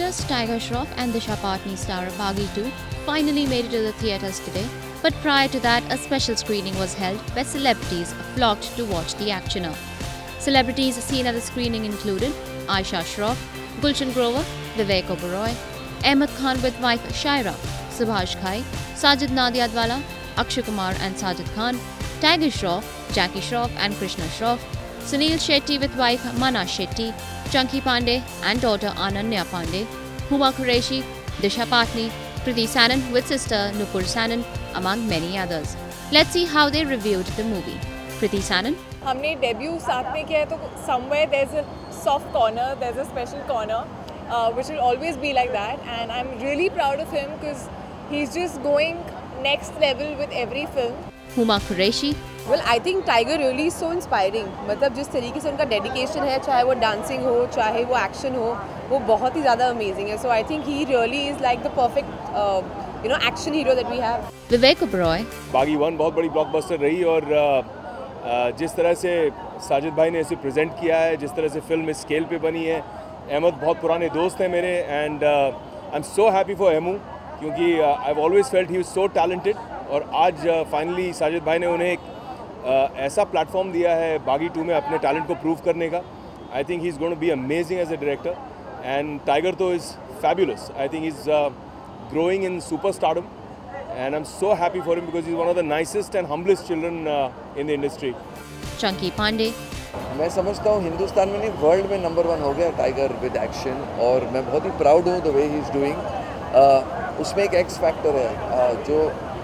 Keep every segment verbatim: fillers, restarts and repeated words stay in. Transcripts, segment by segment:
Actors Tiger Shroff and Disha Patni star Baghi two finally made it to the theatres today, but prior to that, a special screening was held where celebrities flocked to watch the actioner. Celebrities seen at the screening included Aisha Shroff, Gulshan Grover, Vivek Oberoi, Ahmed Khan with wife Shaira, Subhash Ghai, Sajid Nadiadwala, Akshay Kumar and Sajid Khan, Tiger Shroff, Jackie Shroff and Krishna Shroff, Sunil Shetty with wife Mana Shetty, Chunky Pandey and daughter Ananya Pandey, Huma Qureshi, Disha Patni, Kriti Sanon with sister Nupur Sanon, among many others. Let's see how they reviewed the movie. Kriti Sanon. हमने debut साथ में किया है तो somewhere there's a soft corner, there's a special corner, uh, which will always be like that, and I'm really proud of him because he's just going next level with every film. Huma Qureshi. Well, I think Tiger really is so inspiring. मतलब जिस तरीके से उनका dedication है, चाहे वो dancing हो, चाहे वो action हो, वो बहुत ही ज़्यादा amazing है. So I think he really is like the perfect, uh, you know, action hero that we have. Vivek Oberoi. Baaghi one बहुत बड़ी blockbuster रही और uh, जिस तरह से साजिद भाई ने इसे present किया है, जिस तरह से film इस scale पे बनी है, अहमद बहुत पुराने दोस्त हैं मेरे and uh, I'm so happy for Emu क्योंकि uh, I've always felt he was so talented और आज फाइनली uh, साजिद भाई ने उन्हें एक uh, ऐसा प्लेटफॉर्म दिया है बागी टू में अपने टैलेंट को प्रूव करने का. I think he is going to be amazing as a director and Tiger तो is fabulous. I think is growing in super stardom and I am so happy for him because he is one of the nicest and humblest children in the industry. Chunky Pandey. मैं समझता हूँ हिंदुस्तान में नहीं world में number one हो गया tiger with action और मैं बहुत ही प्राउड हूँ the way he is doing. उसमें एक एक्स फैक्टर है uh, जो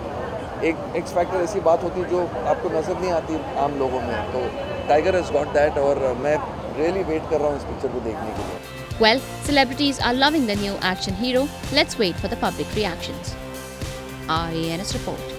एक एक्स फैक्टर ऐसी बात होती है जो आपको नजर नहीं आती आम लोगों में, तो टाइगर हैज गॉट दैट और मैं रियली वेट कर रहा हूँ इस पिक्चर को देखने के लिए. Well, celebrities are loving the new action hero. Let's wait for the public reactions. R A N S report.